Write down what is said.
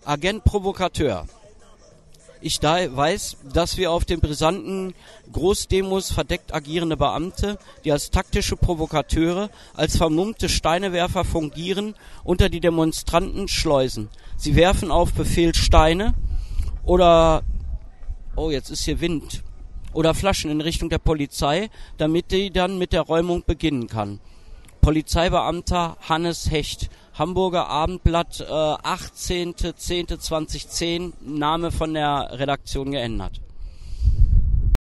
Agent Provokateur. Ich weiß, dass wir auf den brisanten Großdemos verdeckt agierende Beamte, die als taktische Provokateure, als vermummte Steinewerfer fungieren, unter die Demonstranten schleusen. Sie werfen auf Befehl Steine oder, oh jetzt ist hier Wind, oder Flaschen in Richtung der Polizei, damit die dann mit der Räumung beginnen kann. Polizeibeamter Hannes Hecht, Hamburger Abendblatt, 18.10.2010, Name von der Redaktion geändert.